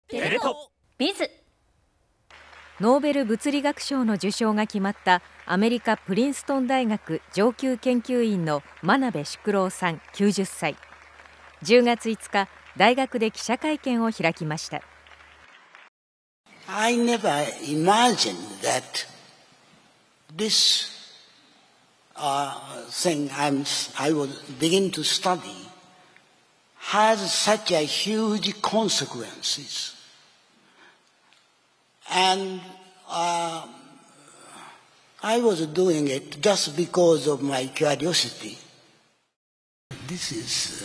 テレ東ビズ。ノーベル物理学賞の受賞が決まったアメリカプリンストン大学上級研究員の真鍋淑郎さん90歳。10月5日、大学で記者会見を開きました。 I never imagined that this thing I will begin to study has such a huge consequences. And I was doing it just because of my curiosity. This is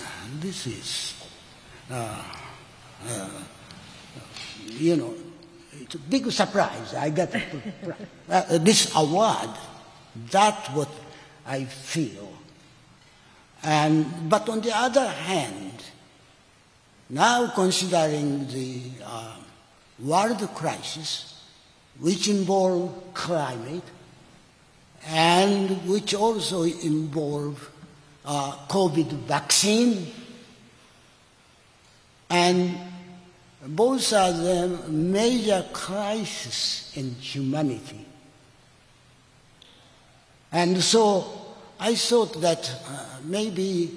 it's a big surprise. I got this award. That's what I feel. But on the other hand, now considering the world crisis, which involve climate and which also involve COVID vaccine, and both are the major crisis in humanity. And so I thought that maybe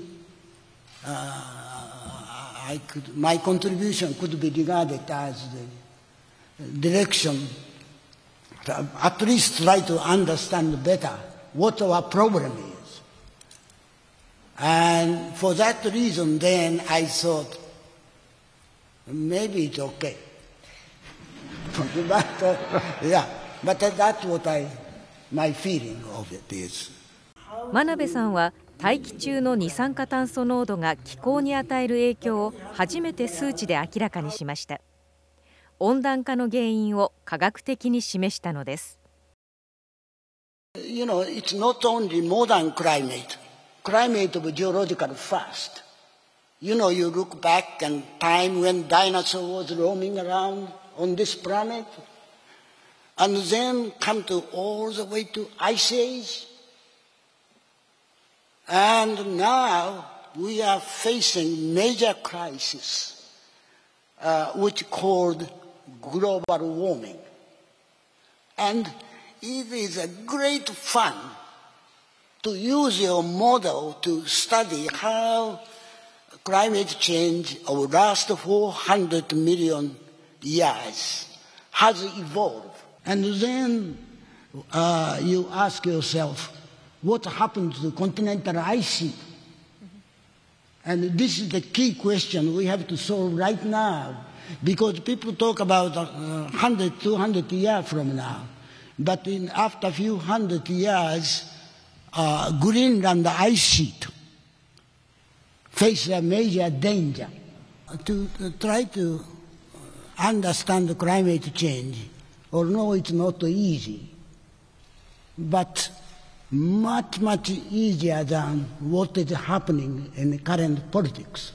my contribution could be regarded as the direction to at least try to understand better what our problem is. And for that reason, then I thought, maybe it's okay. but that's what my feeling of it is. 真鍋さんは大気中の二酸化炭素濃度が気候に与える影響を初めて数値で明らかにしました。温暖化の原因を科学的に示したのです。 You know, it's not only modern climate of geological past. You know, you look back in time when dinosaurs was roaming around on this planet, and then come to all the way to Ice Age. And now we are facing major crisis, which called global warming. And it is a great fun to use your model to study how climate change over the last 400 million years has evolved. And then you ask yourself, what happened to the continental ice sheet? And this is the key question we have to solve right now, because people talk about 100, 200 years from now. But after a few hundred years, Greenland ice sheet face a major danger. To try to understand climate change, although it's not easy, but much, much easier than what is happening in the current politics.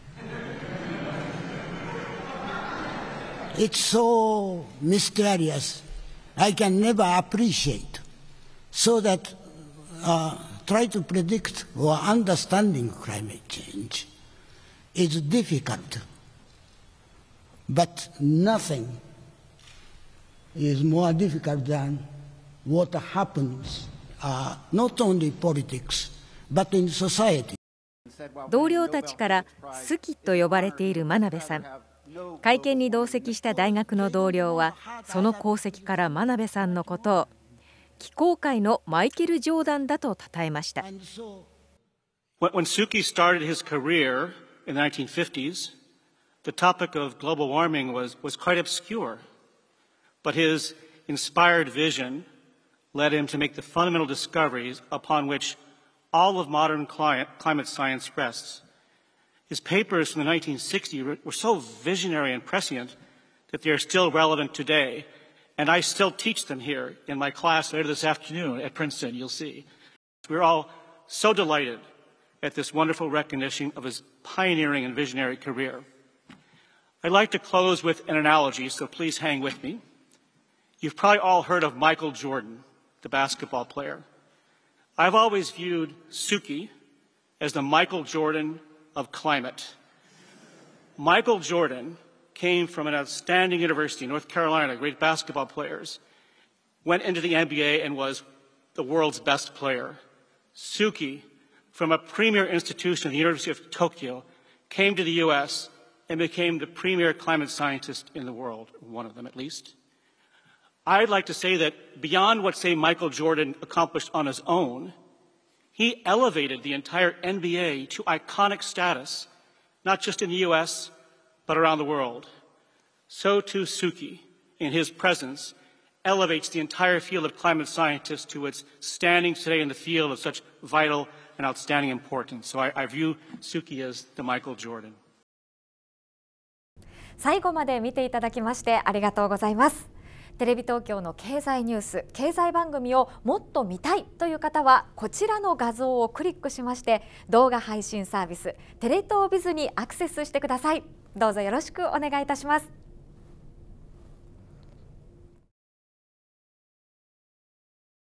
It's so mysterious, I can never appreciate. So that try to predict or understanding climate change is difficult. But nothing is more difficult than what happens not only politics, but in society. 同僚たちから好きと呼ばれている真鍋さん。会見に同席した大学の同僚は、その功績から真鍋さんのことを気候界のマイケル・ジョーダンだと称えました。 When Suki started his career in the 1950s, the topic of global warming was quite obscure, but his inspired vision led him to make the fundamental discoveries upon which all of modern climate science rests. His papers from the 1960s were so visionary and prescient that they are still relevant today, and I still teach them here in my class later this afternoon at Princeton, you'll see. We're all so delighted at this wonderful recognition of his pioneering and visionary career. I'd like to close with an analogy, so please hang with me. You've probably all heard of Michael Jordan, the basketball player. I've always viewed Suki as the Michael Jordan of climate. Michael Jordan came from an outstanding university, North Carolina, great basketball players, went into the NBA and was the world's best player. Suki, from a premier institution at the University of Tokyo, came to the U.S. and became the premier climate scientist in the world, one of them at least. I'd like to say that beyond what, say, Michael Jordan accomplished on his own, he elevated the entire NBA to iconic status, not just in the U.S., but around the world. So too Suki, in his presence, elevates the entire field of climate scientists to its standing today in the field of such vital and outstanding importance. So I view Suki as the Michael Jordan. 最後まで見ていただきましてありがとうございます。テレビ東京の経済ニュース、経済番組をもっと見たいという方はこちらの画像をクリックしまして動画配信サービステレ東ビズにアクセスしてください。どうぞよろしくお願いいたします。